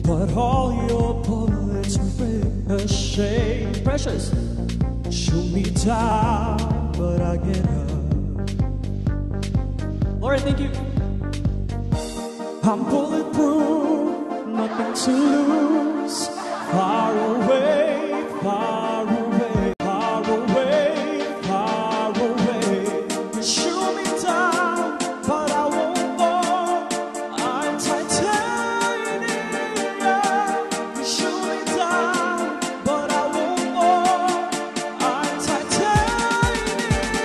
but all your bullets ricochet. Precious, shoot me down, but I get up. Lauren, thank you. I'm bulletproof, nothing to lose. Far away, far away, far away, far away. You shoot me down, but I won't fall. I'm titanium. You shoot me down, but I won't fall. I'm titanium.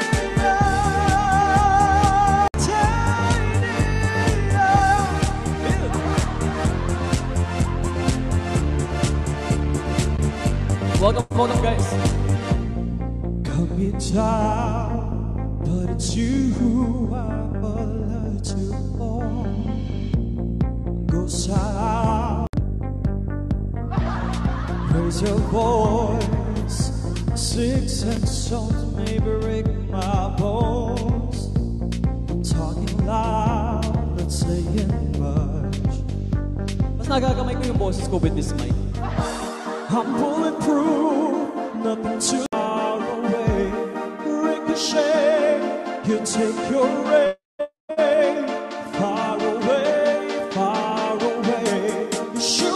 Welcome guys. Cut me down, but it's you who I'm allowed to fall. Go south, raise your voice. 6 and salt may break my bones. Talking loud, not saying much. Mas nagagamay ko yung boses ko with this mic. I'm bulletproof, nothing too far away. Ricochet, you take your aim. Far away, far away. You shoot